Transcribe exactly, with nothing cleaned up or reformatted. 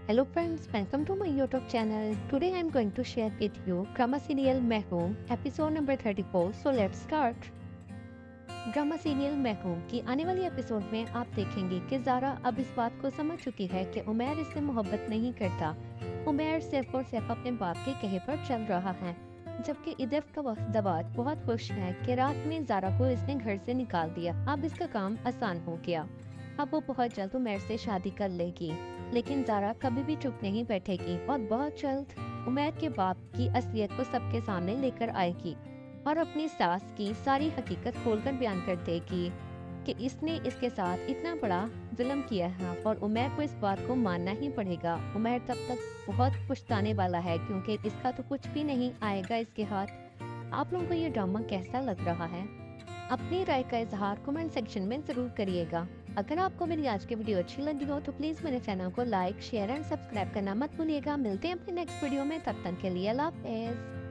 Hello friends, welcome to my YouTube channel. Today I am going to share with you drama serial Mehroom episode number thirty-four. So let's start. Drama serial Mehroom की आने वाली episode में आप देखेंगे कि ज़ारा अब इस बात को समझ चुकी है कि उमैर इससे मोहब्बत नहीं करता। उमैर सिर्फ और सिर्फ अपने बाप के कहे पर चल रहा है, जबकि इदफ का वफदाबाद बहुत खुश है कि रात में ज़ारा को इसने घर से निकाल दिया। अब इसका काम आसान हो गया। अब वो बहुत जल्द उमैर से शादी कर लेगी, लेकिन ज़ारा कभी भी चुप नहीं बैठेगी और बहुत जल्द उमैर के बाप की असलियत को सबके सामने लेकर आएगी और अपनी सास की सारी हकीकत खोलकर बयान कर देगी कि इसने इसके साथ इतना बड़ा जुल्म किया है और उमैर को इस बात को मानना ही पड़ेगा। उमैर तब तक बहुत पछताने वाला है क्योंकि इसका तो कुछ भी नहीं आएगा इसके हाथ। आप लोगों को ये ड्रामा कैसा लग रहा है? अपनी राय का इजहार कमेंट सेक्शन में ज़रूर करिएगा। अगर आपको मेरी आज की वीडियो अच्छी लगी हो तो प्लीज़ मेरे चैनल को लाइक शेयर एंड सब्सक्राइब करना मत भूलिएगा। मिलते हैं अपने नेक्स्ट वीडियो में, तब तक के लिए अल्लाह हाफ़िज़।